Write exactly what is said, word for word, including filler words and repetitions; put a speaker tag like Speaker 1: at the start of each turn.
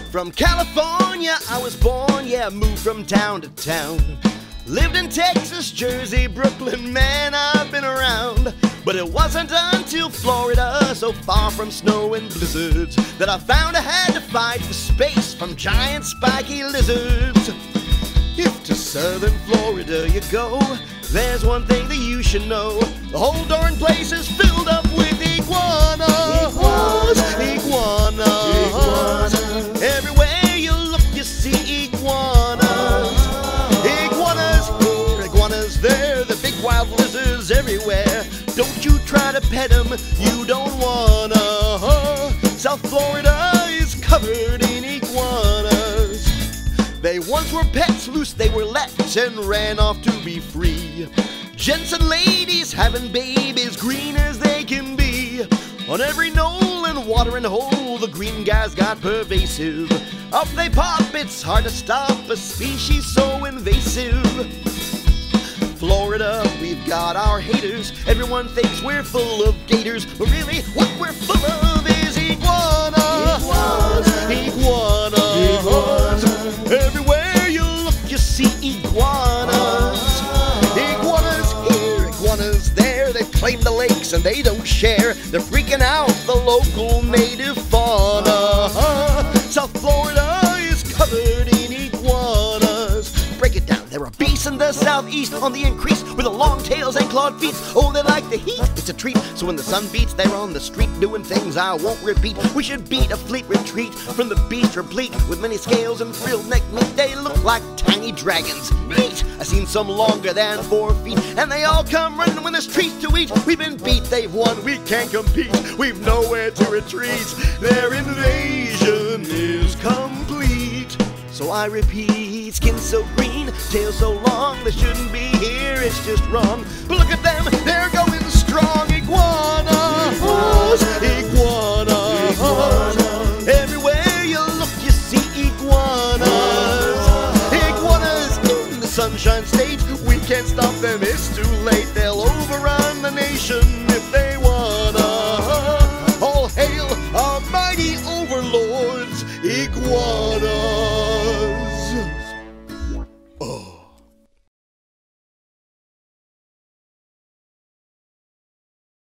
Speaker 1: From California I was born, yeah, moved from town to town. Lived in Texas, Jersey, Brooklyn, man, I've been around. But it wasn't until Florida, so far from snow and blizzards, that I found I had to fight for space from giant spiky lizards. If to southern Florida you go, there's one thing that you should know. The whole darn place is filled up with iguanas. Iguanas. Iguanas. Everywhere you look you see iguanas. Iguanas here, iguanas there, the big wild lizards everywhere. Don't you try to pet them, you don't wanna. South Florida is covered in iguanas. They once were pets, loose they were let, and ran off to be free. Gents and ladies having babies, green as they can be. On every knoll and watering hole, the green guys got pervasive. Up they pop, it's hard to stop a species so invasive. Florida, we've got our haters. Everyone thinks we're full of gators, but really what we're full of is iguanas. Iguanas. Iguanas. Everywhere you look you see iguanas. Iguanas here, iguanas there. They've claimed the lakes and they don't share. They're freaking out the local native fauna. South Florida is covered in iguanas. Break it down. There are beasts in the southeast on the increase, with the long tails and clawed feet. Oh, they like the heat, it's a treat. So when the sun beats, they're on the street doing things I won't repeat. We should beat a fleet retreat from the beast replete with many scales and frilled neck meat. They look like tiny dragons. Neat! I've seen some longer than four feet, and they all come running when there's treats to eat. We've been beat, they've won, we can't compete. We've nowhere to retreat. Their invasion is complete. So I repeat, skin so green, tail so long, they shouldn't be here, it's just wrong. But look at them, they're going strong. Iguanas, iguanas, iguanas. Everywhere you look you see iguanas. Iguanas in the Sunshine State, we can't stop them, it's too late. They'll overrun the nation if they wanna. All hail our mighty overlords, iguanas.